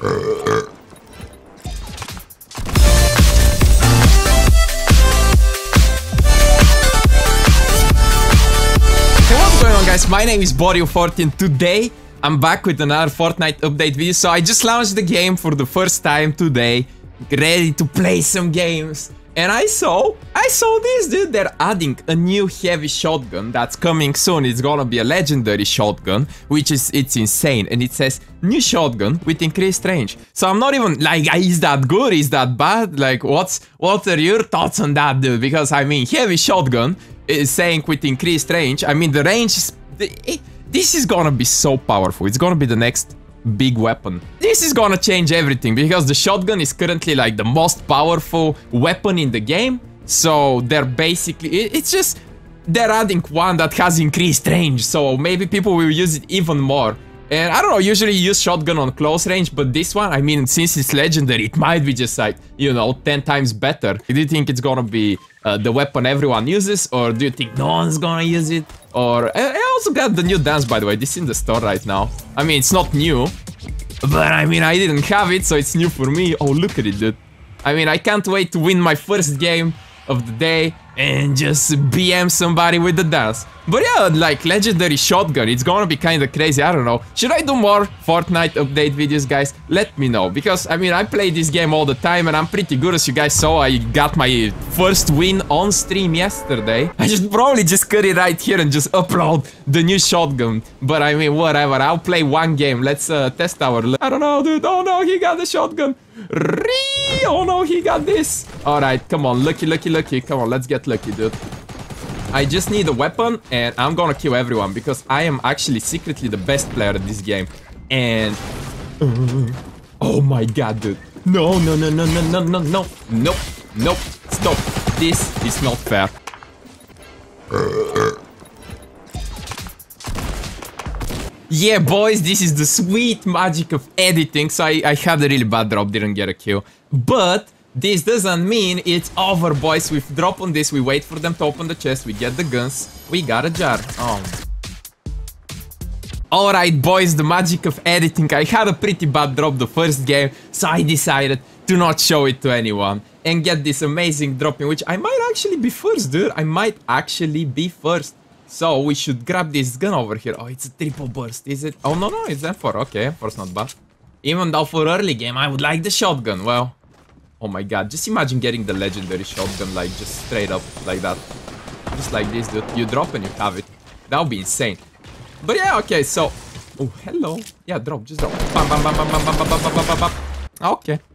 What's going on, guys? My name is Borio14. Today I'm back with another Fortnite update video. So I just launched the game for the first time today, ready to play some games. And I saw this, dude. They're adding a new heavy shotgun that's coming soon. It's gonna be a legendary shotgun, it's insane. And it says new shotgun with increased range. So I'm not even like, is that good? Is that bad? Like, what are your thoughts on that, dude? Because I mean, heavy shotgun is saying with increased range. I mean, the range is, this is gonna be so powerful. It's gonna be the next big weapon. This is gonna change everything because the shotgun is currently like the most powerful weapon in the game. So they're basically, it's just, they're adding one that has increased range. So maybe people will use it even more. And I don't know, usually you use shotgun on close range, but this one, I mean, since it's legendary, it might be just like, you know, 10 times better. Do you think it's gonna be the weapon everyone uses, or do you think no one's gonna use it? Or I also got the new dance, by the way. This is in the store right now. I mean, it's not new, but I mean, I didn't have it, so it's new for me. Oh, look at it, dude. I mean, I can't wait to win my first game of the day and just BM somebody with the dance. But yeah, like legendary shotgun, it's gonna be kind of crazy. I don't know. Should I do more Fortnite update videos, guys? Let me know, because I mean, I play this game all the time and I'm pretty good. As you guys saw, I got my first win on stream yesterday. I should probably just cut it right here and just upload the new shotgun. But I mean, whatever, I'll play one game. Let's test our luck. I don't know, dude. Oh no, he got the shotgun. Oh no, he got this. Alright, come on, lucky. Come on, let's get lucky, dude. I just need a weapon and I'm gonna kill everyone because I am actually secretly the best player at this game. And oh my god, dude. No. Nope. Stop. This is not fair. Yeah, boys, this is the sweet magic of editing. So I had a really bad drop, didn't get a kill. But this doesn't mean it's over, boys. We drop on this, we wait for them to open the chest, we get the guns, we got a jar. Oh. Alright, boys, the magic of editing. I had a pretty bad drop the first game, so I decided to not show it to anyone and get this amazing drop in which I might actually be first, dude. I might actually be first. So we should grab this gun over here. Oh, it's a triple burst, is it? Oh, no, it's M4. Okay, M4's not bad. Even though for early game, I would like the shotgun. Well, oh my god, just imagine getting the legendary shotgun, like, just straight up, like that. Just like this, dude. You drop and you have it. That would be insane. But yeah, okay, so... Oh, hello. Yeah, drop, just drop. Bam. Okay.